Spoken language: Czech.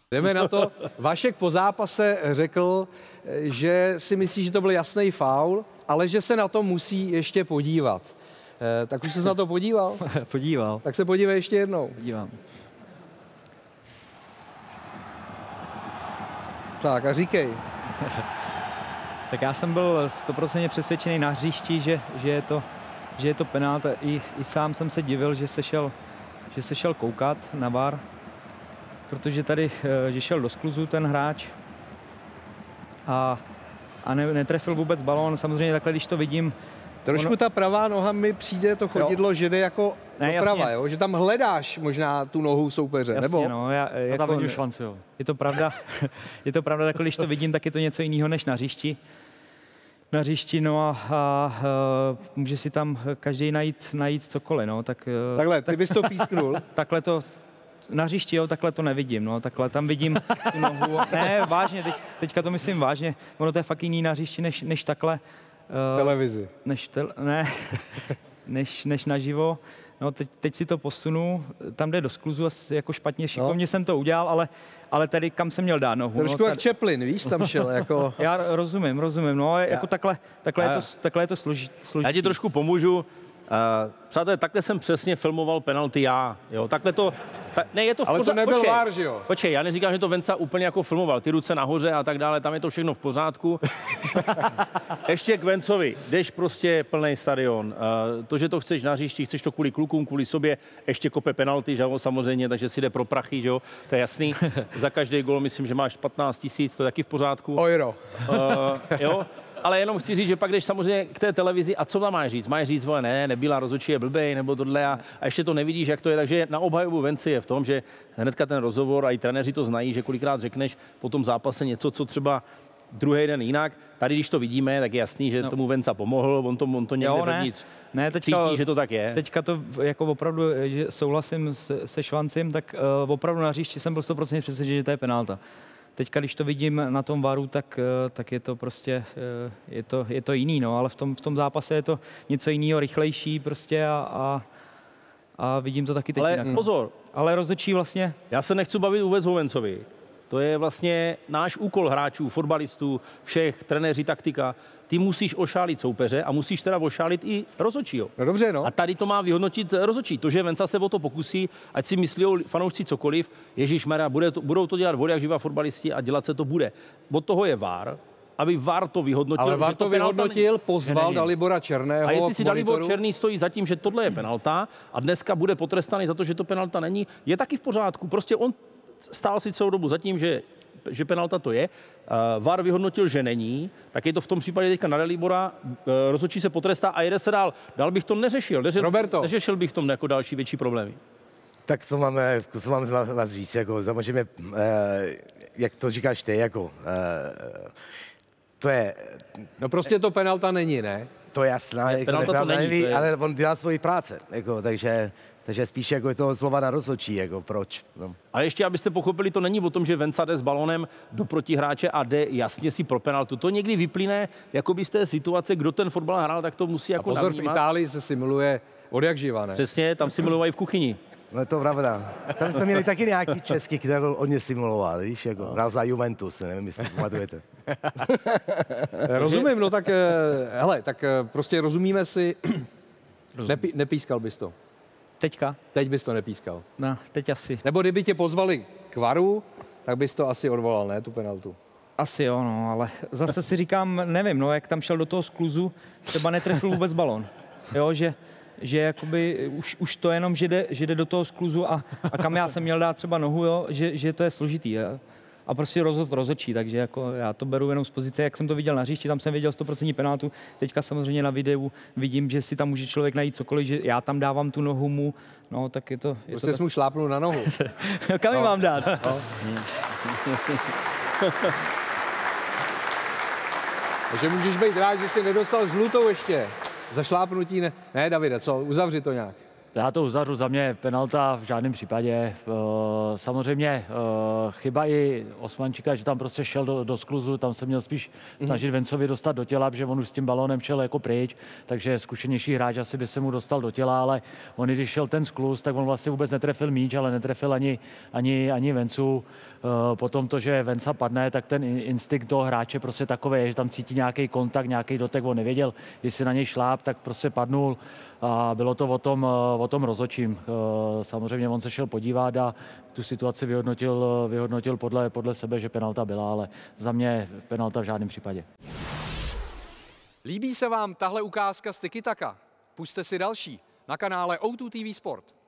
Jdeme na to. Vašek po zápase řekl, že si myslí, že to byl jasný faul, ale že se na to musí ještě podívat. Tak už jsi na to podíval? Podíval. Tak se podívej ještě jednou. Podívám. Tak a říkej. Tak já jsem byl 100% přesvědčený na hřišti, že je to penálta. I sám jsem se divil, že se šel koukat na VAR, protože tady, že šel do skluzu ten hráč a netrefil vůbec balón. Samozřejmě takhle, když to vidím. Trošku ta pravá noha mi přijde to chodidlo, že jde jako doprava, jo? Že tam hledáš možná tu nohu soupeře, jasně, nebo? No, já tam vidím šanci, jo. Je to pravda, takhle, když to vidím, tak je to něco jiného než na hřišti. Na hřišti, no a může si tam každý najít cokoliv, no, tak... Takhle, ty bys to písknul. Takhle to, na hřišti, jo, takhle to nevidím, no, takhle tam vidím tu nohu. Ne, vážně, teďka to myslím vážně, ono to je fakt jiný na hřišti, než takhle. V televizi. Než naživo. No, teď si to posunu, tam jde do skluzu, jako špatně, šikovně jsem to udělal, ale tady kam jsem měl dát nohu. Trošku jak Chaplin, víš, tam šel jako... Já rozumím, no, jako takhle je to složitý. Já ti trošku pomůžu. Přátelé, takhle jsem přesně filmoval penalty já, jo, takhle to... Ne, je to v ale to nebyl VAR, že jo? Počkej, já neříkám, že to Venca úplně jako filmoval, ty ruce nahoře a tak dále, tam je to všechno v pořádku. Ještě k Vencovi, jdeš prostě plný stadion. To, že to chceš na hřišti, chceš to kvůli klukům, kvůli sobě, ještě kope penalty, že jo, samozřejmě, takže si jde pro prachy, že jo, to je jasný. Za každý gól myslím, že máš 15 000, to je taky v pořádku. Euro. Jo. Ale jenom chci říct, že pak jdeš samozřejmě k té televizi a co tam máš říct? Máš říct, vole, ne, nebyla, rozhodčí je blbej, nebo tohle a ještě to nevidíš, jak to je. Takže na obhajobu Venci je v tom, že hnedka ten rozhovor a i trenéři to znají, že kolikrát řekneš po tom zápase něco, co třeba druhý den jinak. Tady, když to vidíme, tak je jasný, že tomu Venca pomohl, on to někde vevnitř cítí, že to tak je. Teďka to jako opravdu, že souhlasím se Švancem, tak opravdu na hřišti jsem byl 100% přesvědčený, že to je penálta. Teďka, když to vidím na tom VARu, tak je to prostě, je to jiný, no, ale v tom zápase je to něco jiného, rychlejší prostě a vidím to taky teď ale jinak. Pozor. Ale rozhodčí vlastně... Já se nechci bavit vůbec o Vencovi. To je vlastně náš úkol hráčů, fotbalistů, všech, trenéři, taktika. Ty musíš ošálit soupeře a musíš teda ošálit i rozhodčího. No dobře, no. A tady to má vyhodnotit rozhodčí. To, že Venca se o to pokusí, ať si myslí fanoušci cokoliv, ježišmarja, budou to dělat vody jak živá fotbalisti a dělat se to bude. Od toho je VAR, aby VAR to vyhodnotil. Ale VAR to vyhodnotil, pozval Dalibora Černého. A jestli si Dalibor Černý stojí za tím, že tohle je penalta a dneska bude potrestaný za to, že to penalta není, je taky v pořádku. Prostě on stál si celou dobu za tím, že penalta to je. VAR vyhodnotil, že není, tak je to v tom případě teďka na Dalibora, rozhodčí se potrestá a jede se dál. Dál bych to neřešil. Neřešil bych tom jako další větší problémy. Tak co máme vás říct, jako samozřejmě, jak to říkáš ty, jako, to je... No prostě to penalta není, ne? To je jasná, jako penalta to není, ale on dělá svoji práce, jako, takže spíš jako je to slova na rozhodčí, jako proč. No. Ale ještě, abyste pochopili, to není o tom, že Venca jde s balonem do protihráče a jde jasně si pro penaltu. To někdy vyplyne jakoby z té situace, kdo ten fotbal hrál, tak to musí jako pozor, navnímat. v Itálii se simuluje od jak živa, ne? Přesně, tam simulovají v kuchyni. No to pravda. Tam jsme měli taky nějaký český, který hodně simuloval, víš, jako hrál za Juventus, nevím, jestli pamatujete. Rozumím, no tak, hele, tak prostě rozumíme si, nepískal bys to. Teďka? Teď bys to nepískal. No, teď asi. Nebo kdyby tě pozvali k VARu, tak bys to asi odvolal, ne, tu penaltu. Asi jo, no, ale zase si říkám, nevím, no, jak tam šel do toho skluzu, třeba netrefil vůbec balon. Jo, že jakoby už to jenom, že jde do toho skluzu a kam já jsem měl dát třeba nohu, jo, že to je složitý. A prostě rozhodčí, takže jako já to beru jenom z pozice, jak jsem to viděl na hřišti, tam jsem viděl 100% penaltu, teďka samozřejmě na videu vidím, že si tam může člověk najít cokoliv, že já tam dávám tu nohu mu, no tak je to... Prostě jsi mu šlápnul na nohu. Kam ji mám dát? No. Takže můžeš být rád, že jsi nedostal žlutou ještě. Za šlápnutí ne, Davide, co? Uzavři to nějak. Já to uzavřu, za mě penalta v žádném případě. Samozřejmě chyba i Osmančíka, že tam prostě šel do skluzu, tam se měl spíš snažit Vencovi dostat do těla, protože on už s tím balónem šel jako pryč, takže zkušenější hráč asi by se mu dostal do těla, ale on, když šel ten skluz, tak on vlastně vůbec netrefil míč, ale netrefil ani Vencu. Potom to, že Venca padne, tak ten instinkt toho hráče prostě takový, že tam cítí nějaký kontakt, nějaký dotek, on nevěděl, jestli na něj šláp, tak prostě padnul. A bylo to o tom rozhodčím. Samozřejmě on se šel podívat a tu situaci vyhodnotil podle sebe, že penalta byla, ale za mě penalta v žádném případě. Líbí se vám tahle ukázka z Tiki Taka? Pusťte si další na kanále O2 TV Sport.